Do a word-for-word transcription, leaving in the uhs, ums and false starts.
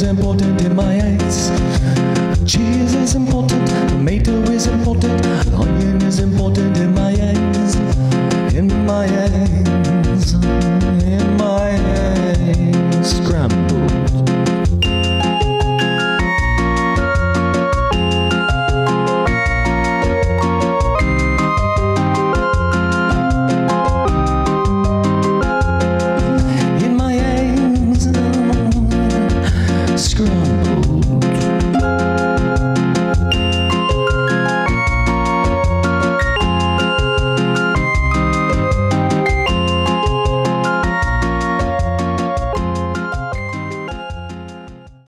important in my eyes. Cheese is important, tomato is important, onion is important in my eyes. In my eyes, in my eyes. Scrambled. In my eyes, scrambled.